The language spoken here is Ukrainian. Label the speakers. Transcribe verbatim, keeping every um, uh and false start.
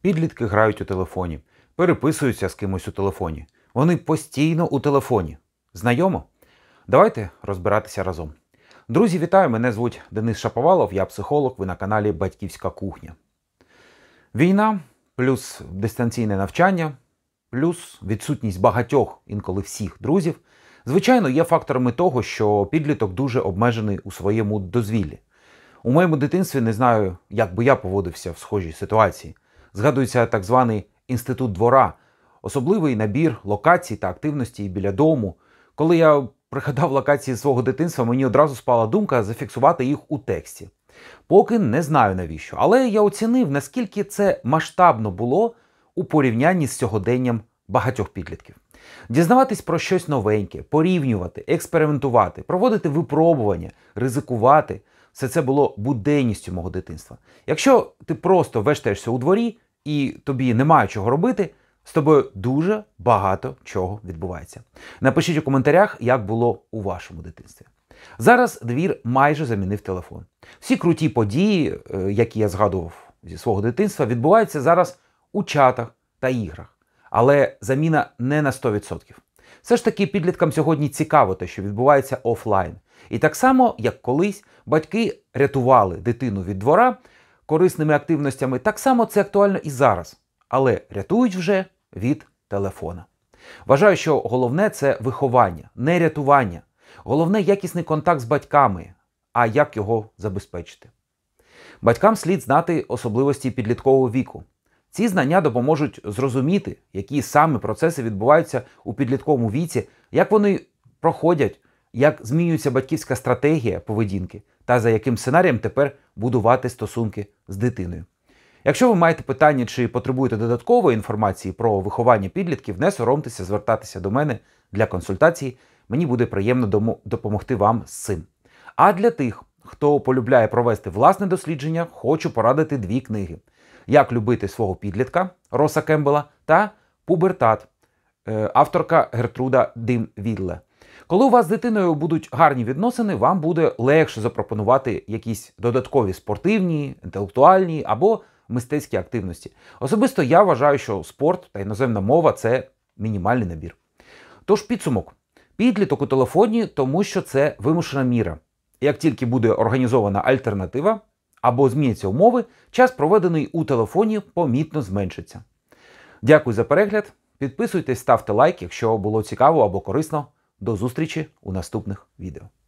Speaker 1: Підлітки грають у телефоні, переписуються з кимось у телефоні. Вони постійно у телефоні. Знайомо? Давайте розбиратися разом. Друзі, вітаю! Мене звуть Денис Шаповалов, я психолог, ви на каналі Батьківська кухня. Війна, плюс дистанційне навчання, плюс відсутність багатьох, інколи всіх друзів, звичайно, є факторами того, що підліток дуже обмежений у своєму дозвіллі. У моєму дитинстві не знаю, як би я поводився в схожій ситуації. Згадується так званий інститут двора, особливий набір локацій та активностей біля дому. Коли я пригадав локації свого дитинства, мені одразу спала думка зафіксувати їх у тексті. Поки не знаю навіщо, але я оцінив, наскільки це масштабно було у порівнянні з сьогоденням багатьох підлітків. Дізнаватись про щось новеньке, порівнювати, експериментувати, проводити випробування, ризикувати – все це було буденністю мого дитинства. Якщо ти просто вештаєшся у дворі і тобі немає чого робити, з тобою дуже багато чого відбувається. Напишіть у коментарях, як було у вашому дитинстві. Зараз двір майже замінив телефон. Всі круті події, які я згадував зі свого дитинства, відбуваються зараз у чатах та іграх. Але заміна не на сто відсотків. Все ж таки підліткам сьогодні цікаво те, що відбувається офлайн. І так само, як колись батьки рятували дитину від двора корисними активностями, так само це актуально і зараз. Але рятують вже від телефона. Вважаю, що головне – це виховання, не рятування. Головне – якісний контакт з батьками, а як його забезпечити. Батькам слід знати особливості підліткового віку. Ці знання допоможуть зрозуміти, які саме процеси відбуваються у підлітковому віці, як вони проходять, як змінюється батьківська стратегія поведінки та за яким сценарієм тепер будувати стосунки з дитиною. Якщо ви маєте питання чи потребуєте додаткової інформації про виховання підлітків, не соромтеся звертатися до мене для консультації. Мені буде приємно допомогти вам з цим. А для тих, хто полюбляє провести власне дослідження, хочу порадити дві книги. «Як любити свого підлітка» Роса Кембела та «Пубертат» авторка Гертруда Дим-Відле. Коли у вас з дитиною будуть гарні відносини, вам буде легше запропонувати якісь додаткові спортивні, інтелектуальні або мистецькі активності. Особисто я вважаю, що спорт та іноземна мова – це мінімальний набір. Тож підсумок. Підліток у телефоні, тому що це вимушена міра. Як тільки буде організована альтернатива або зміняться умови, час, проведений у телефоні, помітно зменшиться. Дякую за перегляд. Підписуйтесь, ставте лайк, якщо було цікаво або корисно. До зустрічі у наступних відео.